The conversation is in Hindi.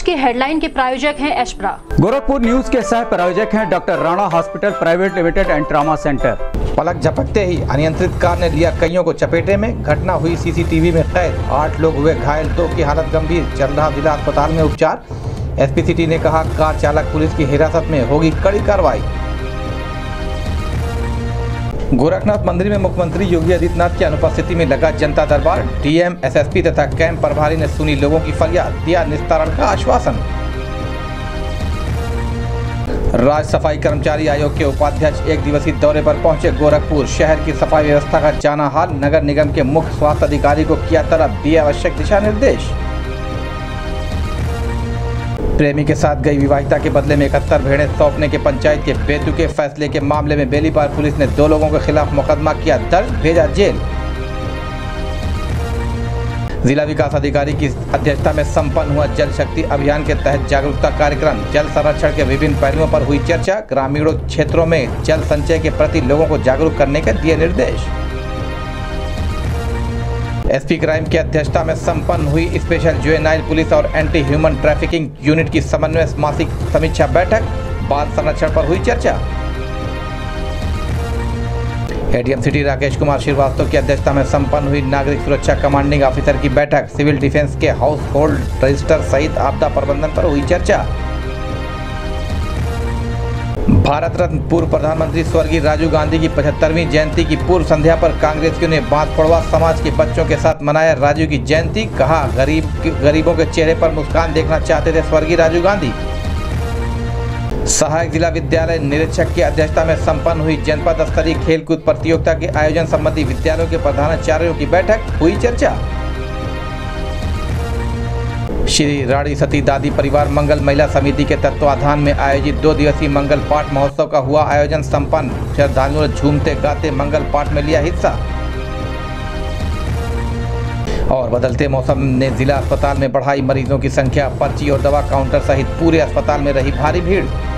के हेडलाइन के प्रायोजक हैं एशप्रा। गोरखपुर न्यूज के सह प्रायोजक हैं doctor Rana hospital private limited and trauma centre. पलक झपकते ही अनियंत्रित कार ने लिया कईयों को चपेटे में। घटना हुई सीसीटीवी में कैद। 8 लोग हुए घायल, 2 की हालत गंभीर, चल रहा जिला अस्पताल में उपचार। एसपी सिटी ने कहा कार चालक पुलिस की हिरासत में, होगी कड़ी कार्रवाई। गोरखनाथ मंदिर में मुख्यमंत्री योगी आदित्यनाथ की अनुपस्थिति में लगा जनता दरबार। डीएम, एसएसपी तथा कैंप प्रभारी ने सुनी लोगों की फरियाद, दिया निस्तारण का आश्वासन। राज्य सफाई कर्मचारी आयोग के उपाध्यक्ष 1 दिवसीय दौरे पर पहुंचे गोरखपुर। शहर की सफाई व्यवस्था का जाना हाल। नगर निगम के मुख्य स्वास्थ्य अधिकारी को किया तलब, दिए आवश्यक दिशा निर्देश। प्रेमी के साथ गई विवाहिता के बदले में 71 भेड़ें सौंपने के पंचायत के बेतुके फैसले के मामले में बेलीपार पुलिस ने 2 लोगों के खिलाफ मुकदमा किया दर्ज, भेजा जेल। जिला विकास अधिकारी की अध्यक्षता में संपन्न हुआ जल शक्ति अभियान के तहत जागरूकता कार्यक्रम। जल संरक्षण के विभिन्न पहलुओं पर हुई चर्चा। ग्रामीणों क्षेत्रों में जल संचय के प्रति लोगों को जागरूक करने के दिए निर्देश। एसपी क्राइम की अध्यक्षता में संपन्न हुई स्पेशल जुवेनाइल पुलिस और एंटी ह्यूमन ट्रैफिकिंग यूनिट की समन्वय मासिक समीक्षा बैठक। बाल संरक्षण पर हुई चर्चा। एडीएम सिटी राकेश कुमार श्रीवास्तव की अध्यक्षता में संपन्न हुई नागरिक सुरक्षा कमांडिंग ऑफिसर की बैठक। सिविल डिफेंस के हाउस होल्ड रजिस्टर सहित आपदा प्रबंधन पर हुई चर्चा। भारत रत्न पूर्व प्रधानमंत्री स्वर्गीय राजीव गांधी की 75वीं जयंती की पूर्व संध्या पर कांग्रेसियों ने बांसपड़वा समाज के बच्चों के साथ मनाया राजीव की जयंती। कहा गरीबों के चेहरे पर मुस्कान देखना चाहते थे स्वर्गीय राजीव गांधी। सहायक जिला विद्यालय निरीक्षक की अध्यक्षता में संपन्न हुई जनपद स्तरीय खेलकूद प्रतियोगिता के आयोजन संबंधी विद्यालयों के प्रधानाचार्यों की बैठक, हुई चर्चा। श्री रानी सती दादी परिवार मंगल महिला समिति के तत्वाधान में आयोजित 2 दिवसीय मंगल पाठ महोत्सव का हुआ आयोजन संपन्न। श्रद्धालुओं ने झूमते गाते मंगल पाठ में लिया हिस्सा। और बदलते मौसम ने जिला अस्पताल में बढ़ाई मरीजों की संख्या। पर्ची और दवा काउंटर सहित पूरे अस्पताल में रही भारी भीड़।